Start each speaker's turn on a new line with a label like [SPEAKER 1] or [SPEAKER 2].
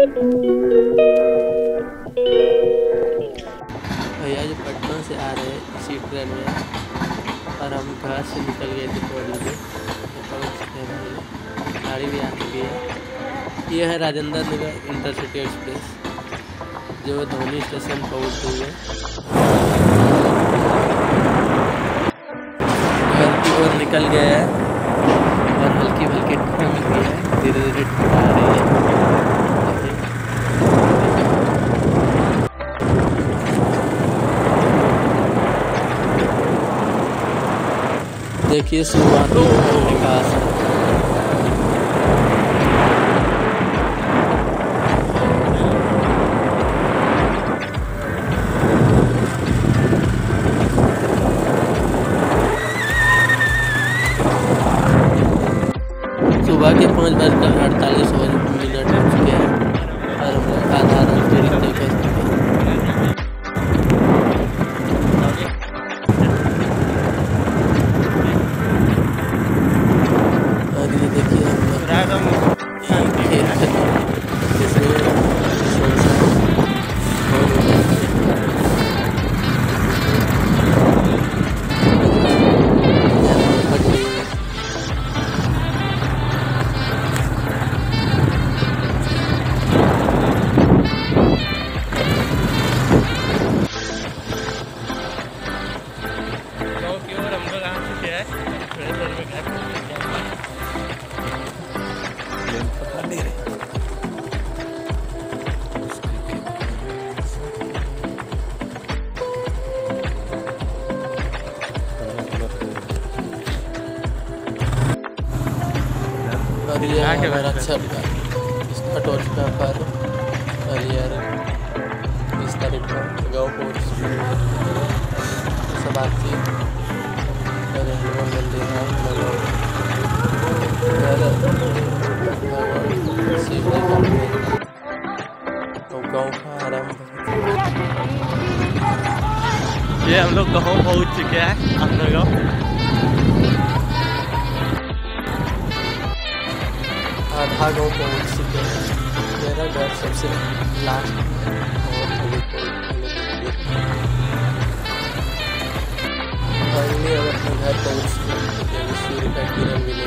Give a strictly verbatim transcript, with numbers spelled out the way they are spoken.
[SPEAKER 1] भैया जो पटना से आ रहे हैं इसी ट्रेन में, और हम घर से निकल गए थे थोड़ी देर, गाड़ी भी आ चुकी है। ये है राजेंद्र नगर इंटरसिटी एक्सप्रेस जो धोनी स्टेशन पहुँच गई है। घर की ओर निकल गया है और हल्की हल्की ठंड भी है, धीरे धीरे ठंड आ रही है। देखिए शुरुआती विकास है। सुबह के पाँच बजकर अड़तालीस मिनट हो चुके हैं और हम लोग आधा रास्ते तय कर चुके हैं। और ये देखिए हम लोग और ये हमारा छत का इसका टॉर्च का पर और यार इस तारीख पर गाँव को सब आती और हनुमान मंदिर है शिव जी का तो गाँव का आरम्भ।
[SPEAKER 2] ये हम लोग गाँव पहुँच चुके हैं अपना गाँव।
[SPEAKER 1] आधा गाँव पहुँच चुके हैं। मेरा घर सबसे लास्ट फाइनली हम अपने घर पहुँच चुके हैं। सूर्य का किरण भी